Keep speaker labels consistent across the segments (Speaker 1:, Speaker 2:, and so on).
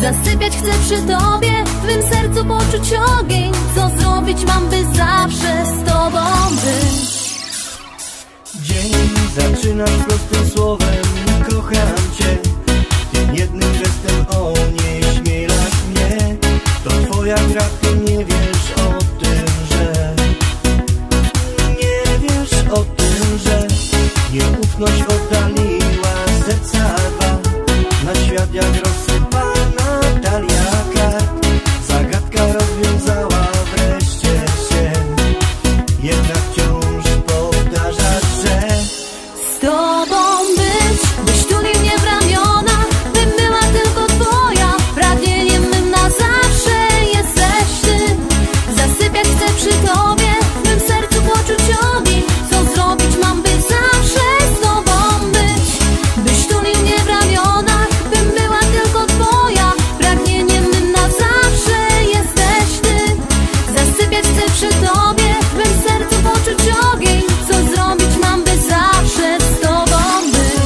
Speaker 1: Zasypiać chcę przy tobie, w mym sercu poczuć ogień. Co zrobić mam, by zawsze z tobą być?
Speaker 2: Dzień zaczynasz prostym słowem: kocham cię. Tym jednym gestem o nie śmielasz mnie. To twoja gra, ty nie wiesz o tym, że nieufność oddaliła serca dwa. Na świat jak rozsypana talia kart. Zagadka rozwiązała wreszcie się. Jednak wciąż powtarzasz, że
Speaker 1: z tobą być, byś tulił mnie w ramiona, bym była tylko twoja. Pragnieniem mym na zawsze jesteś ty. Zasypiać chcę przy tobie, w mym sercu poczuć ogień. Co zrobić mam, by zawsze z tobą być? Byś tulił mnie w ramionach, bym była tylko twoja. Pragnieniem mym na zawsze jesteś ty. Zasypiać chcę przy tobie, w mym sercu poczuć ogień. Co zrobić mam, by zawsze z tobą być?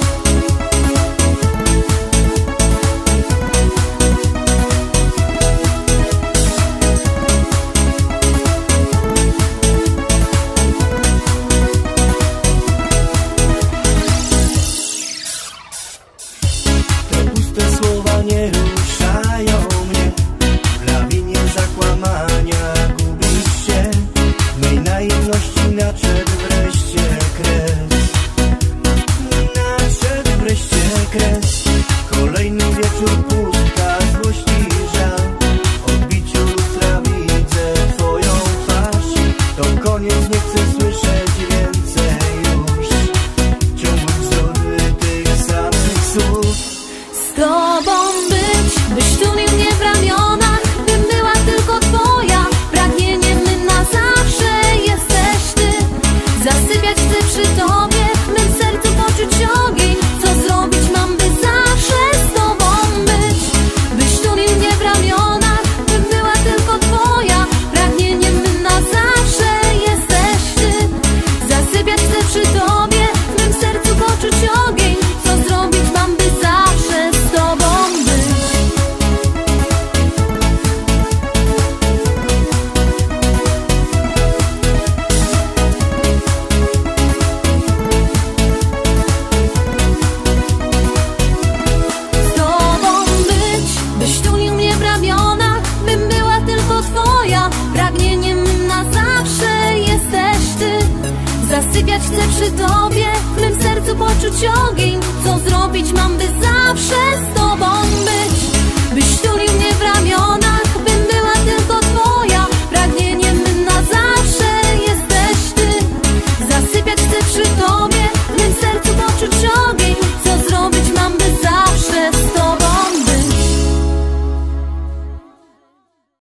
Speaker 2: te puste słowa nie ruszają mnie. W lawinie zakłamania gubisz się. W mej naiwności nadszedł wreszcie kres. Nadszedł wreszcie kres. Kolejny wieczór, pustka, złość i żal. W odbiciu lustra widzę twoją twarz. To koniec, nie chcę słyszeć więcej już ciągłych wzór tych samych słów.
Speaker 1: Z tobą być, byś tulił mnie w ramionach, bym była tylko twoja. Pragnieniem mym na zawsze jesteś ty. Zasypiać chcę przy tobie, w mym sercu poczuć ogień. Co zrobić mam, by zawsze z tobą być? Byś tulił mnie w ramionach, bym była tylko twoja. Pragnieniem mym na zawsze jesteś ty. Zasypiać chcę przy tobie, w mym sercu poczuć ogień. Co zrobić mam, by zawsze z tobą być? Z tobą być, byś tulił mnie w ramionach, bym była tylko twoja. Pragnieniem mym na zawsze jesteś ty. Zasypiać chcę przy tobie, w mym sercu poczuć ogień. Co zrobić mam, by zawsze z tobą